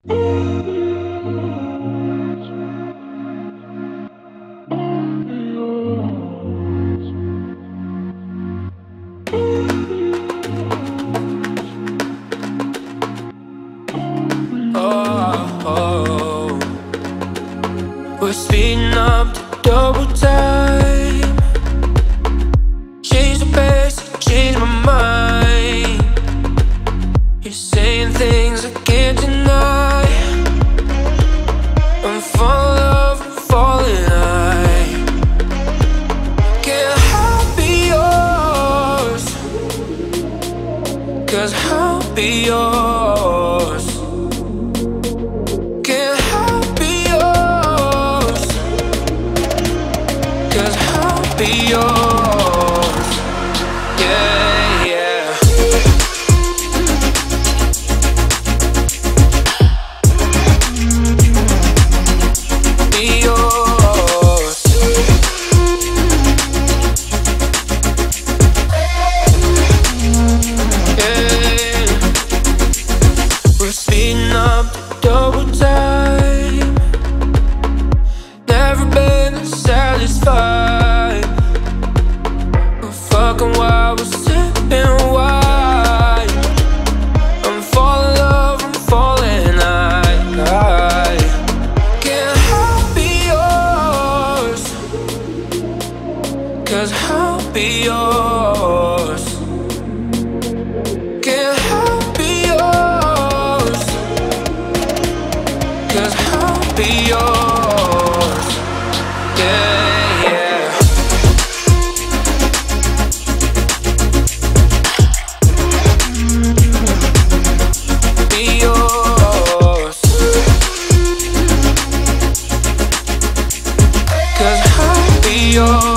Oh, we're speeding up to double time. Change the pace, change my mind. You're saying things I can't deny. I'm falling love, I'm falling high. Can't help be yours, 'cause I'll be yours. Can't help be yours, 'cause I'll be yours. Yeah, yeah. Be yours. Yeah. We're speeding up double time. Never been satisfied. We're fucking while we're sipping wine. I'm falling love, I'm falling high. Can't help be yours, 'cause I'll be yours. Can't help be yours, 'cause I'll be yours. Yeah, yeah. Be yours, 'cause I'll be yours.